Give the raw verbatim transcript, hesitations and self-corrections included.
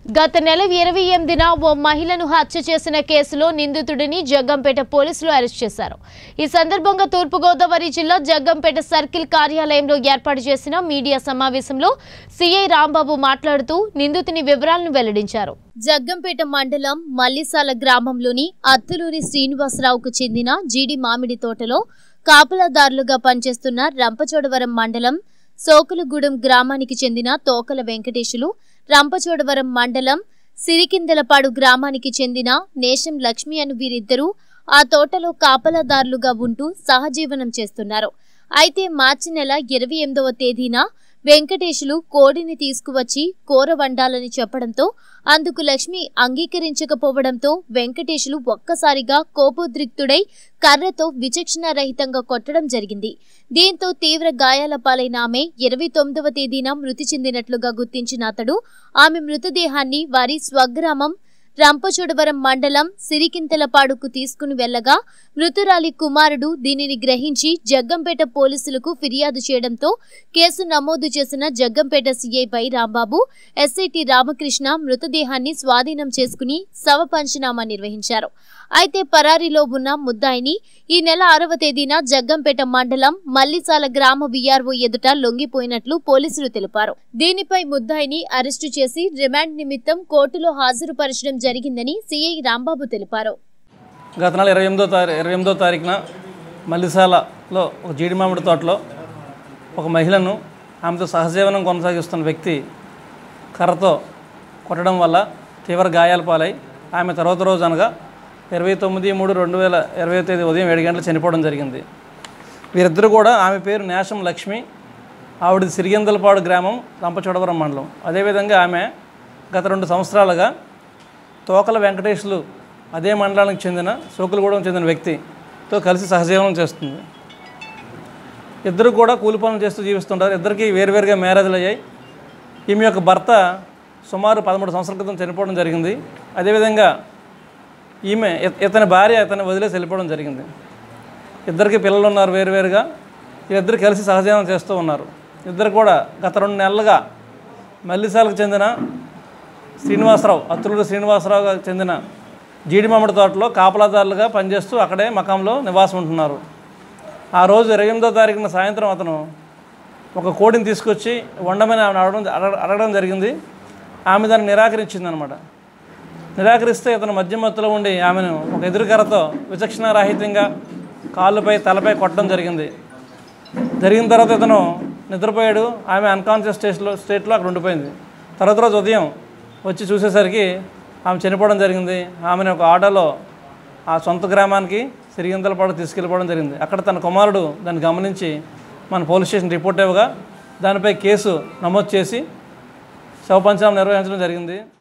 గత నెల ఇరవై ఎనిమిదిన ఓ మహిళను హత్య చేసిన కేసులో నిందితుడిని జగ్గంపేట పోలీసులు అరెస్ట్ చేశారు. ఈ సందర్భంగా తూర్పుగోదావరి జిల్లా జగ్గంపేట సర్కిల్ కార్యాలయంలో ఏర్పాటు చేసిన మీడియా సమావేశంలో సిఐ రాంబాబు మాట్లాడుతూ నిందితుని వివరాలను వెల్లడించారు. జగ్గంపేట మండలం మల్లిసాల గ్రామంలోని అత్తులూరి శ్రీనివాసరావుకు చెందిన జీడి మామిడి తోటలో కాపలాదారులుగా పనిచేస్తున్న రంపచోడవరం మండలం సోకులగూడెం గ్రామానికి చెందిన తోకల వెంకటేశులు, రంపచోడవరం మండలం సిరికిందలపాడు గ్రామానికి చెందిన నేషం లక్ష్మి అను వీరిద్దరూ ఆ తోటలో కాపలాదారులుగా ఉంటూ సహజీవనం చేస్తున్నారు. అయితే మార్చి నెల ఇరవై ఎనిమిదవ తేదీన వెంకటేశులు కోడిని తీసుకువచ్చి కూర వండాలని చెప్పడంతో అందుకు లక్ష్మి అంగీకరించకపోవడంతో వెంకటేశులు ఒక్కసారిగా కోపోద్రిక్తుడై కర్రతో విచక్షణారహితంగా కొట్టడం జరిగింది. దీంతో తీవ్ర గాయాల పాలైన ఆమె ఇరవై తొమ్మిదవ తేదీన మృతి చెందినట్లుగా గుర్తించిన అతడు ఆమె మృతదేహాన్ని వారి స్వగ్రామం రంపచోడవరం మండలం సిరికింతలపాడుకు తీసుకుని వెళ్లగా మృతురాలి కుమారుడు దీనిని గ్రహించి జగ్గంపేట పోలీసులకు ఫిర్యాదు చేయడంతో కేసు నమోదు చేసిన జగ్గంపేట సిఐ పై రాంబాబు, ఎస్ఐటి రామకృష్ణ మృతదేహాన్ని స్వాధీనం చేసుకుని శవ పంచనామా నిర్వహించారు. అయితే పరారీలో ఉన్న ముద్దాయిని ఈ నెల ఆరవ తేదీన జగ్గంపేట మండలం మల్లిసాల గ్రామ విఆర్ఓ ఎదుట లొంగిపోయినట్లు పోలీసులు తెలిపారు. దీనిపై ముద్దాయిని అరెస్టు చేసి రిమాండ్ నిమిత్తం కోర్టులో హాజరుపరచడం జరిగిందని సిఐ రాంబాబు తెలిపారు. గత నెల ఇరవై ఎనిమిదో తారీఖు ఇరవై ఎనిమిదో తారీఖున మల్లిసాలలో ఒక జీడి మామిడి తోటలో ఒక మహిళను ఆమెతో సహజీవనం కొనసాగిస్తున్న వ్యక్తి కర్రతో కొట్టడం వల్ల తీవ్ర గాయాల పాలై ఆమె తర్వాత రోజు అనగా ఇరవై తొమ్మిది మూడు రెండు వేల ఇరవై తేదీ ఉదయం ఏడు గంటలు చనిపోవడం జరిగింది. వీరిద్దరూ కూడా ఆమె పేరు నేషం లక్ష్మి, ఆవిడ సిరిగిందలపాడు గ్రామం, రంపచోడవరం మండలం. అదేవిధంగా ఆమె గత రెండు సంవత్సరాలుగా తోకల వెంకటేశులు అదే మండలానికి చెందిన సోకులగూడెం చెందిన వ్యక్తితో కలిసి సహజీవనం చేస్తుంది. ఇద్దరు కూడా కూలి పనులు చేస్తూ జీవిస్తుంటారు. ఇద్దరికి వేరువేరుగా మ్యారేజ్లు అయ్యాయి. ఈమె యొక్క భర్త సుమారు పదమూడు సంవత్సరాల క్రితం చనిపోవడం జరిగింది. అదేవిధంగా ఈమె ఇతని భార్య ఇతన్ని వదిలేసి వెళ్ళిపోవడం జరిగింది. ఇద్దరికి పిల్లలు ఉన్నారు వేరువేరుగా. వీళ్ళిద్దరు కలిసి సహజీవనం చేస్తూ ఉన్నారు. ఇద్దరు కూడా గత రెండు నెలలుగా మల్లిసాలకు చెందిన శ్రీనివాసరావు అత్తులూరి శ్రీనివాసరావుగా చెందిన జీడి మామిడి తోటలో కాపలాదారులుగా పనిచేస్తూ అక్కడే మకాంలో నివాసం ఉంటున్నారు. ఆ రోజు ఇరవై ఎనిమిదో తారీఖున సాయంత్రం అతను ఒక కోడిని తీసుకొచ్చి వండమని ఆమెను అడగడం అడగడం జరిగింది. ఆమె దాన్ని నిరాకరించింది అనమాట. నిరాకరిస్తే ఇతను మధ్య మత్తులో ఉండి ఆమెను ఒక ఎదురుకర్రతో విచక్షణారహితంగా కాళ్ళపై తలపై కొట్టడం జరిగింది. జరిగిన తర్వాత ఇతను నిద్రపోయాడు. ఆమె అన్కాన్షియస్ స్టేట్లో స్టేట్లో అక్కడ ఉండిపోయింది. తర్వాత రోజు ఉదయం వచ్చి చూసేసరికి ఆమె చనిపోవడం జరిగింది. ఆమెను ఒక ఆటోలో ఆ సొంత గ్రామానికి సిరిగిందలపాడు తీసుకెళ్ళిపోవడం జరిగింది. అక్కడ తన కుమారుడు దాన్ని గమనించి మన పోలీస్ స్టేషన్ రిపోర్ట్ ఇవ్వగా దానిపై కేసు నమోదు చేసి శవ పంచనామా నిర్వహించడం జరిగింది.